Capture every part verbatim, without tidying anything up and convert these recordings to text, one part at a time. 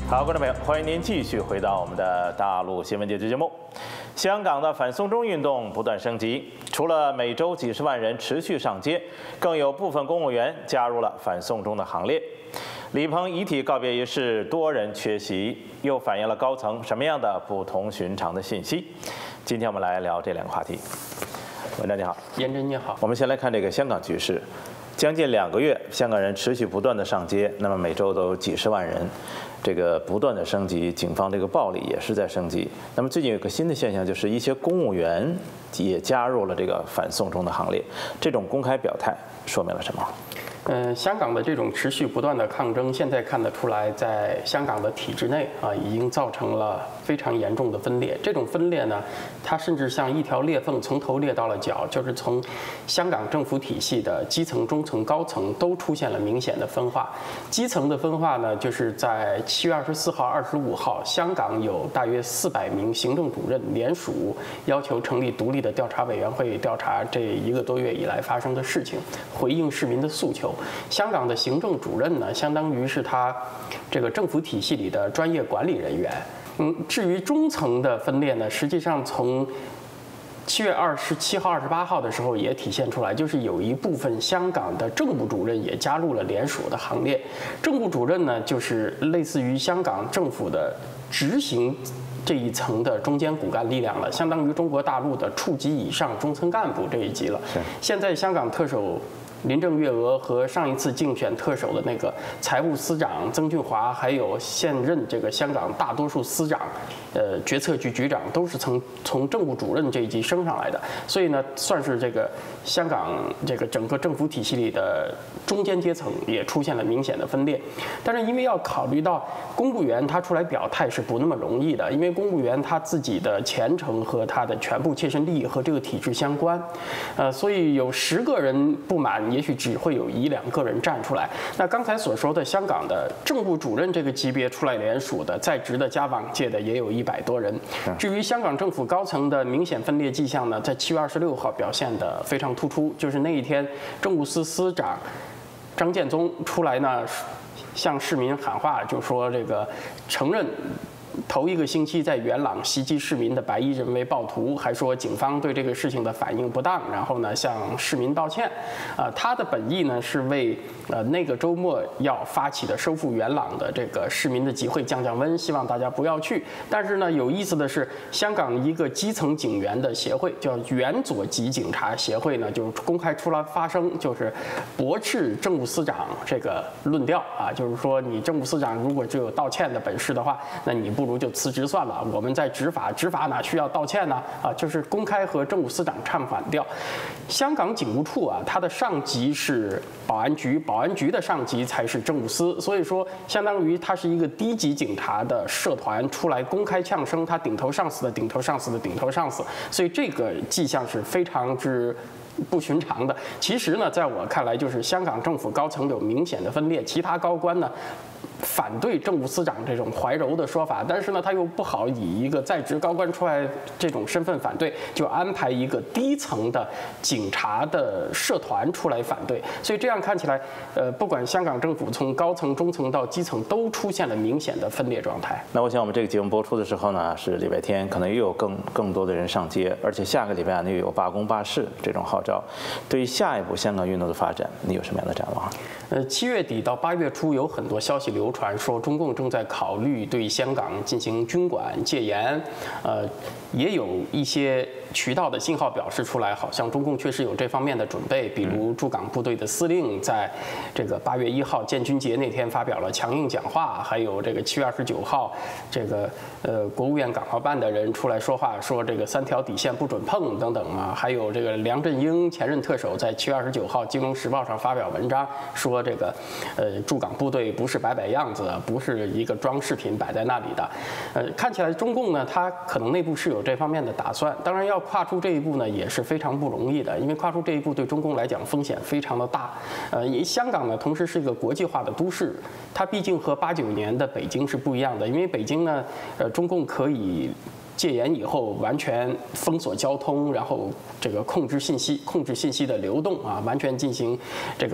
好，观众朋友，欢迎您继续回到我们的大陆新闻节节目。香港的反送中运动不断升级，除了每周几十万人持续上街，更有部分公务员加入了反送中的行列。李鹏遗体告别仪式，多人缺席，又反映了高层什么样的不同寻常的信息？今天我们来聊这两个话题。文章你好， 严真你好。 我们先来看这个香港局势。将近两个月，香港人持续不断的上街，那么每周都有几十万人，这个不断的升级，警方这个暴力也是在升级。那么最近有个新的现象，就是一些公务员也加入了这个反送中的行列。这种公开表态说明了什么？ 嗯，香港的这种持续不断的抗争，现在看得出来，在香港的体制内啊，已经造成了非常严重的分裂。这种分裂呢，它甚至像一条裂缝，从头裂到了脚，就是从香港政府体系的基层、中层、高层都出现了明显的分化。基层的分化呢，就是在七月二十四号、二十五号，香港有大约四百名行政主任联署，要求成立独立的调查委员会调查这一个多月以来发生的事情，回应市民的诉求。香港的行政主任呢，相当于是他这个政府体系里的专业管理人员。嗯，至于中层的分裂呢，实际上从七月二十七号、二十八号的时候也体现出来，就是有一部分香港的政务主任也加入了联署的行列。政务主任呢，就是类似于香港政府的执行这一层的中间骨干力量了，相当于中国大陆的处级以上中层干部这一级了。现在香港特首林郑月娥和上一次竞选特首的那个财务司长曾俊华，还有现任这个香港大多数司长、呃决策局局长，都是从从政务主任这一级升上来的，所以呢，算是这个香港这个整个政府体系里的中间阶层也出现了明显的分裂。但是因为要考虑到公务员他出来表态是不那么容易的，因为公务员他自己的前程和他的全部切身利益和这个体制相关，呃，所以有十个人不满，也许只会有一两个人站出来。那刚才所说的香港的政务主任这个级别出来联署的，在职的加往届的也有一百多人。至于香港政府高层的明显分裂迹象呢，在七月二十六号表现得非常突出，就是那一天政务司司长张建宗出来呢，向市民喊话，就说这个承认头一个星期在元朗袭击市民的白衣人为暴徒，还说警方对这个事情的反应不当，然后呢向市民道歉。啊、呃，他的本意呢是为呃那个周末要发起的收复元朗的这个市民的集会降降温，希望大家不要去。但是呢，有意思的是，香港一个基层警员的协会叫原左级警察协会呢，就公开出来发声，就是驳斥政务司长这个论调啊，就是说你政务司长如果只有道歉的本事的话，那你不如就辞职算了。我们在执法，执法哪需要道歉呢？啊，就是公开和政务司长唱反调。香港警务处啊，它的上级是保安局，保安局的上级才是政务司，所以说相当于它是一个低级警察的社团出来公开呛声，他顶头上司的顶头上司的顶头上司，所以这个迹象是非常之不寻常的。其实呢，在我看来，就是香港政府高层有明显的分裂，其他高官呢反对政务司长这种怀柔的说法，但是呢，他又不好以一个在职高官出来这种身份反对，就安排一个低层的警察的社团出来反对。所以这样看起来，呃，不管香港政府从高层、中层到基层，都出现了明显的分裂状态。 那我想我们这个节目播出的时候呢，是礼拜天，可能又有更更多的人上街，而且下个礼拜呢又有罢工罢市这种号召。对于下一步香港运动的发展，你有什么样的展望？ 呃，七月底到八月初，有很多消息流传说中共正在考虑对香港进行军管戒严，呃，也有一些渠道的信号表示出来，好像中共确实有这方面的准备。比如驻港部队的司令在这个八月一号建军节那天发表了强硬讲话，还有这个七月二十九号，这个呃国务院港澳办的人出来说话，说这个三条底线不准碰等等啊。还有这个梁振英前任特首在七月二十九号《金融时报》上发表文章，说这个呃驻港部队不是摆摆样子，不是一个装饰品摆在那里的。呃，看起来中共呢，它可能内部是有这方面的打算。当然，要跨出这一步呢，也是非常不容易的，因为跨出这一步对中共来讲风险非常的大。呃，香港呢，同时是一个国际化的都市，它毕竟和八九年的北京是不一样的，因为北京呢，呃，中共可以戒严以后完全封锁交通，然后这个控制信息、控制信息的流动啊，完全进行这个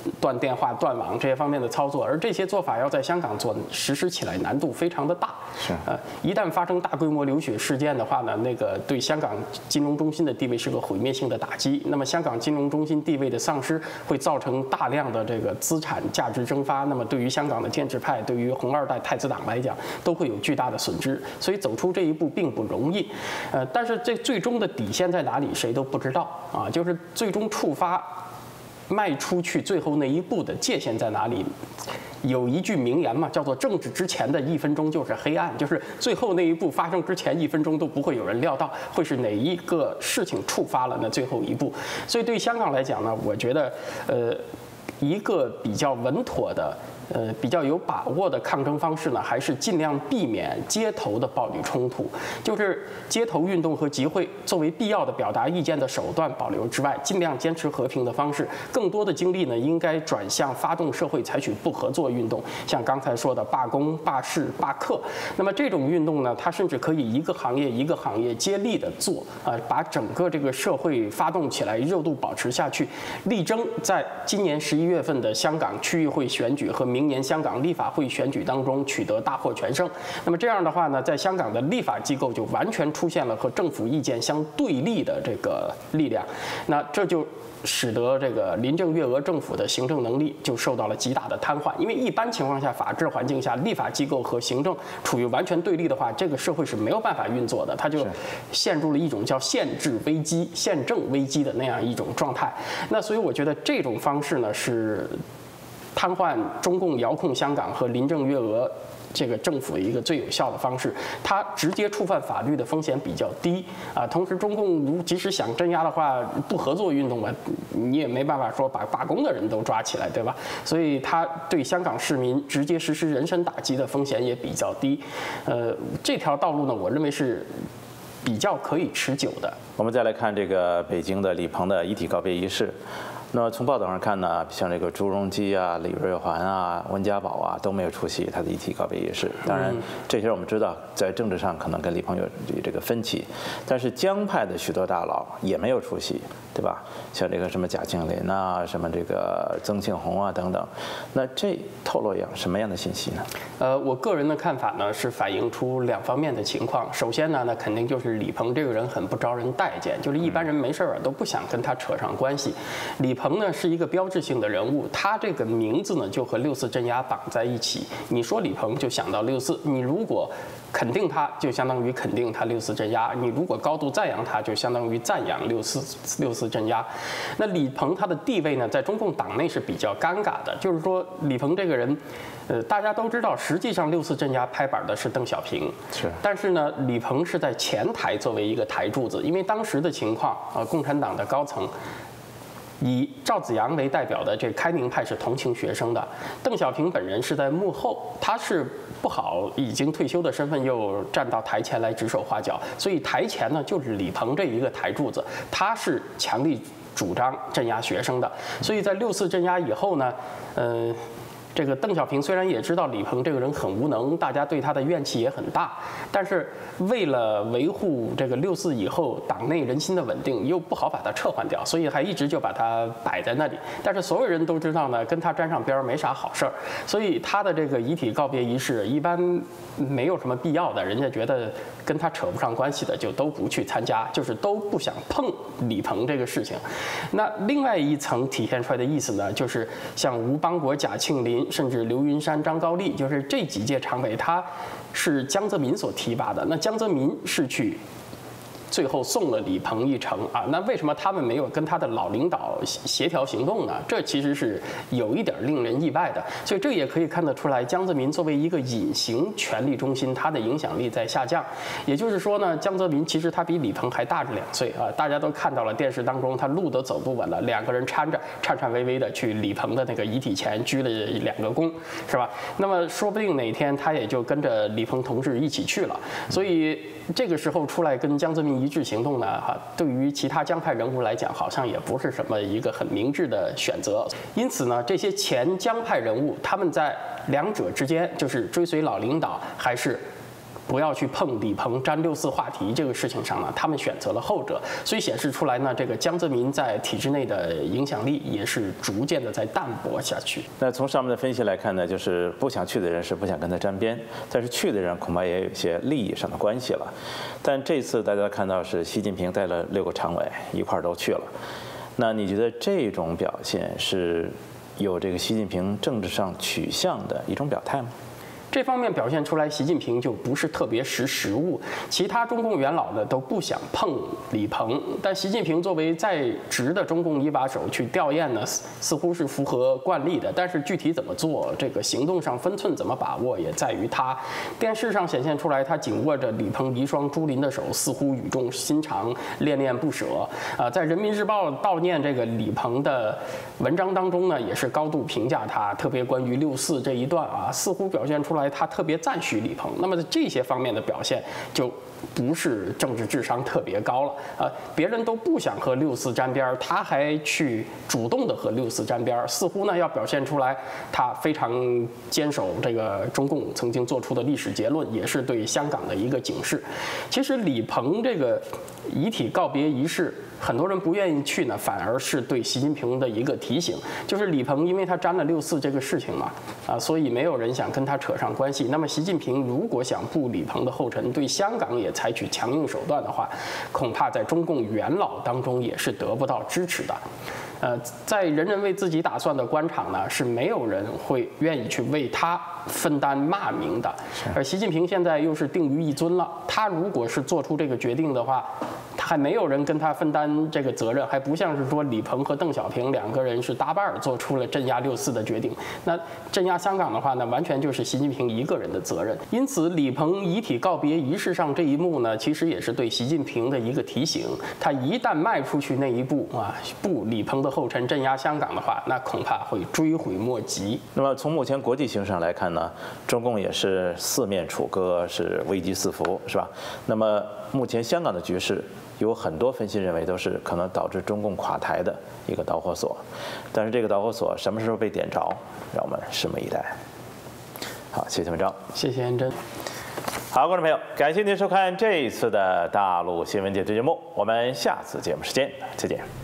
断电话、断网这些方面的操作，而这些做法要在香港做，实施起来难度非常的大。 是， 呃，一旦发生大规模流血事件的话呢，那个对香港金融中心的地位是个毁灭性的打击。那么香港金融中心地位的丧失，会造成大量的这个资产价值蒸发。那么对于香港的建制派，对于红二代太子党来讲，都会有巨大的损失。所以走出这一步并不容易。呃，但是这最终的底线在哪里，谁都不知道啊。就是最终触发迈出去最后那一步的界限在哪里？有一句名言嘛，叫做“政治之前的一分钟就是黑暗”，就是最后那一步发生之前一分钟都不会有人料到会是哪一个事情触发了那最后一步。所以对香港来讲呢，我觉得，呃，一个比较稳妥的。呃，比较有把握的抗争方式呢，还是尽量避免街头的暴力冲突。就是街头运动和集会作为必要的表达意见的手段保留之外，尽量坚持和平的方式。更多的精力呢，应该转向发动社会采取不合作运动，像刚才说的罢工、罢市、罢课。那么这种运动呢，它甚至可以一个行业一个行业接力的做，啊、呃，把整个这个社会发动起来，热度保持下去，力争在今年十一月份的香港区域会选举和明年香港立法会选举当中取得大获全胜。那么这样的话呢，在香港的立法机构就完全出现了和政府意见相对立的这个力量，那这就使得这个林郑月娥政府的行政能力就受到了极大的瘫痪。因为一般情况下，法治环境下，立法机构和行政处于完全对立的话，这个社会是没有办法运作的，它就陷入了一种叫宪制危机、宪政危机的那样一种状态。那所以我觉得这种方式呢是瘫痪中共遥控香港和林郑月娥这个政府的一个最有效的方式，它直接触犯法律的风险比较低啊。同时，中共如即使想镇压的话，不合作运动嘛，你也没办法说把罢工的人都抓起来，对吧？所以，它对香港市民直接实施人身打击的风险也比较低。呃，这条道路呢，我认为是比较可以持久的。 我们再来看这个北京的李鹏的遗体告别仪式。那么从报道上看呢，像这个朱镕基啊、李瑞环啊、温家宝啊都没有出席他的遗体告别仪式。当然，这些我们知道在政治上可能跟李鹏有这个分歧，但是江派的许多大佬也没有出席，对吧？像这个什么贾庆林啊、什么这个曾庆红啊等等，那这透露样什么样的信息呢？ 呃，我个人的看法呢是反映出两方面的情况。首先呢，那肯定就是李鹏这个人很不招人待见，就是一般人没事儿都不想跟他扯上关系。李鹏呢是一个标志性的人物，他这个名字呢就和六四镇压绑在一起。你说李鹏就想到六四，你如果肯定他，就相当于肯定他六四镇压；你如果高度赞扬他，就相当于赞扬六四六四镇压。那李鹏他的地位呢，在中共党内是比较尴尬的，就是说李鹏这个人，呃，大家都知道，实际上六四镇压拍板的是邓小平， 是， 但是呢，李鹏是在前台作为一个台柱子，因为当时的情况，呃，共产党的高层以赵紫阳为代表的这开明派是同情学生的，邓小平本人是在幕后，他是不好已经退休的身份又站到台前来指手画脚，所以台前呢就是李鹏这一个台柱子，他是强力主张镇压学生的，所以在六四镇压以后呢，呃。这个邓小平虽然也知道李鹏这个人很无能，大家对他的怨气也很大，但是为了维护这个六四以后党内人心的稳定，又不好把他撤换掉，所以还一直就把他摆在那里。但是所有人都知道呢，跟他沾上边儿没啥好事儿，所以他的这个遗体告别仪式一般没有什么必要的，人家觉得跟他扯不上关系的就都不去参加，就是都不想碰李鹏这个事情。那另外一层体现出来的意思呢，就是像吴邦国、贾庆林，甚至刘云山、张高丽，就是这几届常委，他是江泽民所提拔的。那江泽民是去最后送了李鹏一程啊，那为什么他们没有跟他的老领导协调行动呢？这其实是有一点令人意外的。所以这也可以看得出来，江泽民作为一个隐形权力中心，他的影响力在下降。也就是说呢，江泽民其实他比李鹏还大着两岁啊，大家都看到了电视当中他路都走不稳了，两个人搀着颤颤巍巍的去李鹏的那个遗体前鞠了两个躬，是吧？那么说不定哪天他也就跟着李鹏同志一起去了。所以这个时候出来跟江泽民一致行动呢，哈，对于其他江派人物来讲，好像也不是什么一个很明智的选择。因此呢，这些前江派人物，他们在两者之间，就是追随老领导还是不要去碰李鹏沾六四话题这个事情上呢，他们选择了后者，所以显示出来呢，这个江泽民在体制内的影响力也是逐渐的在淡薄下去。 那从上面的分析来看呢，就是不想去的人是不想跟他沾边，但是去的人恐怕也有一些利益上的关系了。但这次大家看到是习近平带了六个常委一块儿都去了，那你觉得这种表现是有这个习近平政治上取向的一种表态吗？ 这方面表现出来，习近平就不是特别识时务，其他中共元老呢都不想碰李鹏，但习近平作为在职的中共一把手去吊唁呢，似乎是符合惯例的。但是具体怎么做，这个行动上分寸怎么把握，也在于他。电视上显现出来，他紧握着李鹏遗孀朱琳的手，似乎语重心长，恋恋不舍。啊，在人民日报悼念这个李鹏的文章当中呢，也是高度评价他，特别关于六四这一段啊，似乎表现出来。他特别赞许李鹏，那么在这些方面的表现就不是政治智商特别高了啊！别人都不想和六四沾边，他还去主动的和六四沾边，似乎呢要表现出来他非常坚守这个中共曾经做出的历史结论，也是对香港的一个警示。其实李鹏这个遗体告别仪式，很多人不愿意去呢，反而是对习近平的一个提醒，就是李鹏因为他沾了六四这个事情嘛，啊，所以没有人想跟他扯上关系。那么习近平如果想步李鹏的后尘，对香港也采取强硬手段的话，恐怕在中共元老当中也是得不到支持的。呃，在人人为自己打算的官场呢，是没有人会愿意去为他分担骂名的。而习近平现在又是定于一尊了，他如果是做出这个决定的话，他还没有人跟他分担这个责任，还不像是说李鹏和邓小平两个人是搭伴儿做出了镇压六四的决定。那镇压香港的话呢，完全就是习近平一个人的责任。因此，李鹏遗体告别仪式上这一幕呢，其实也是对习近平的一个提醒。他一旦迈出去那一步啊，步李鹏的后尘，镇压香港的话，那恐怕会追悔莫及。 那么从目前国际形势上来看呢，中共也是四面楚歌，是危机四伏，是吧？那么目前香港的局势，有很多分析认为都是可能导致中共垮台的一个导火索，但是这个导火索什么时候被点着，让我们拭目以待。好，谢谢文章， 谢谢恩真。 好，观众朋友，感谢您收看这一次的大陆新闻解读节目，我们下次节目时间再见。